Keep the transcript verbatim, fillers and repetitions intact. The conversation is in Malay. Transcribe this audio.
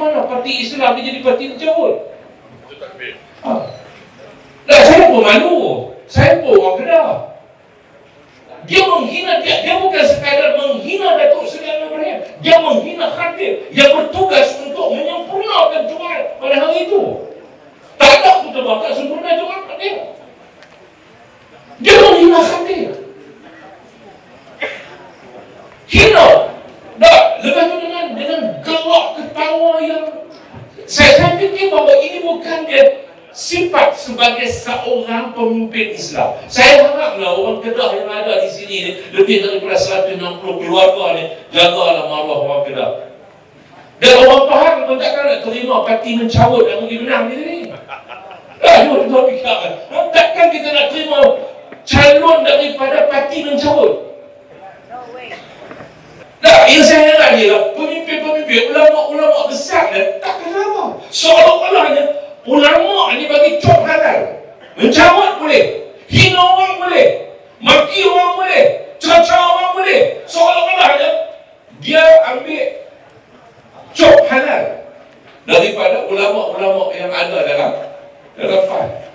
mana parti Islam dia jadi parti mencabut? Ha. Nah, saya pun malu. Saya pun orang Kedah. Dia menghina, dia, dia bukan sekadar menghina Datuk Seri Anwar Ibrahim. Dia menghina Khatib yang bertugas untuk menyempurnakan Jumaat pada hari itu. Tak ada khutbah tak sempurna Jumaat pada dia. Dia menghina Khatib. Hina. Dah, lepas tu dengan dengan gelak ketawa yang saya, saya fikir bahawa ini bukan dia sifat sebagai seorang pemimpin Islam. Saya haraplah orang Kedah yang ada di sini ni, lebih daripada seratus enam puluh keluarga ni, jagalah maruah orang Kedah. Dan orang Pahang pun takkan nak terima parti mencabut yang pergi menang ni ni. Ah, you tahu fikirkan. Takkan kita nak terima calon daripada parti mencabut. Nah, yang saya heran ni lah, pemimpin-pemimpin, ulama-ulama besar ni, tak kenapa. Seolah-olahnya ulama ni bagi cop halal. Mencabut boleh, hina orang boleh, maki orang boleh, cerca orang boleh. Seolah-olahnya dia ambil cop halal daripada ulama-ulama yang ada dalam dalam faham.